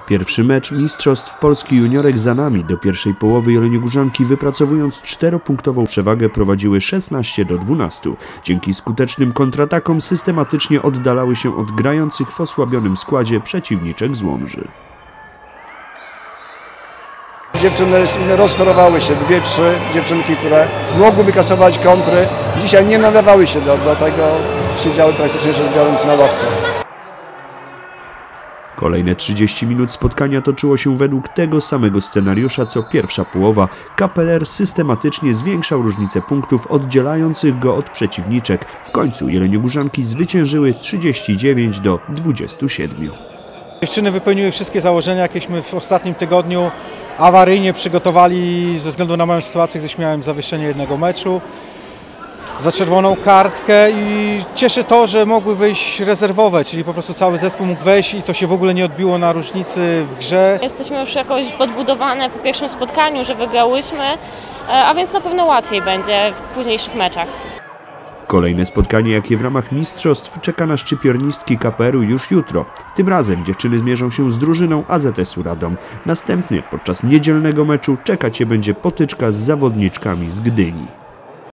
Pierwszy mecz Mistrzostw Polski juniorek za nami. Do pierwszej połowy jeleniogórzanki, wypracowując 4-punktową przewagę, prowadziły 16-12. Dzięki skutecznym kontratakom systematycznie oddalały się od grających w osłabionym składzie przeciwniczek z Łomży. Dziewczyny rozchorowały się, 2-3 dziewczynki, które mogłyby kasować kontry, dzisiaj nie nadawały się do tego, siedziały praktycznie rzecz biorąc na ławce. Kolejne 30 minut spotkania toczyło się według tego samego scenariusza co pierwsza połowa. KPLR systematycznie zwiększał różnicę punktów, oddzielających go od przeciwniczek. W końcu jeleniogórzanki zwyciężyły 39-27. Dziewczyny wypełniły wszystkie założenia, jakieśmy w ostatnim tygodniu awaryjnie przygotowali ze względu na moją sytuację, gdyż miałem zawieszenie jednego meczu za czerwoną kartkę i cieszy to, że mogły wyjść rezerwowe, czyli po prostu cały zespół mógł wejść i to się w ogóle nie odbiło na różnicy w grze. Jesteśmy już jakoś podbudowane po pierwszym spotkaniu, że wygrałyśmy, a więc na pewno łatwiej będzie w późniejszych meczach. Kolejne spotkanie, jakie w ramach mistrzostw, czeka na szczypiornistki KPR-u już jutro. Tym razem dziewczyny zmierzą się z drużyną AZS-u Radom. Następnie podczas niedzielnego meczu czekać je będzie potyczka z zawodniczkami z Gdyni.